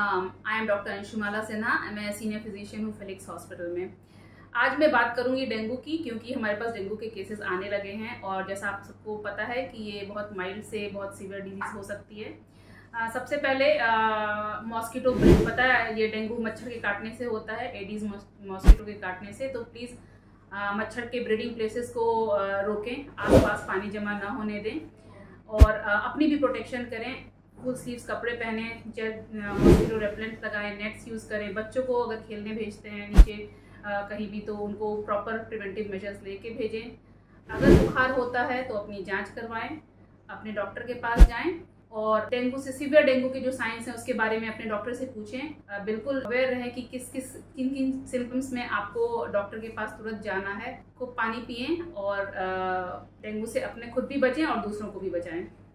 I am doctor Anshumala Sinha. मैं senior physician हूँ Felix hospital में। आज मैं बात करूँगी डेंगू की, क्योंकि हमारे पास डेंगू के केसेस आने लगे हैं और जैसा आप सबको पता है कि ये बहुत माइल्ड से बहुत सीवियर डिजीज़ हो सकती है। सबसे पहले मॉस्किटो पता है ये डेंगू मच्छर के काटने से होता है, एडीज मॉस्किटो के काटने से। तो प्लीज़ मच्छर के ब्रीडिंग प्लेसेस को रोकें, आसपास पानी जमा ना होने दें और अपनी भी प्रोटेक्शन करें। फुल स्लीव्स कपड़े पहने, मॉस्किटो रेपेलेंट लगाएं, नेट्स यूज़ करें। बच्चों को अगर खेलने भेजते हैं नीचे कहीं भी तो उनको प्रॉपर प्रिवेंटिव मेजर्स लेके भेजें। अगर बुखार होता है तो अपनी जांच करवाएं, अपने डॉक्टर के पास जाएं और डेंगू से सीवियर डेंगू के जो साइंस हैं उसके बारे में अपने डॉक्टर से पूछें। बिल्कुल अवेयर रहें कि किन किन सिम्टम्स में आपको डॉक्टर के पास तुरंत जाना है। खूब पानी पिएं और डेंगू से अपने खुद भी बचें और दूसरों को भी बचाएं।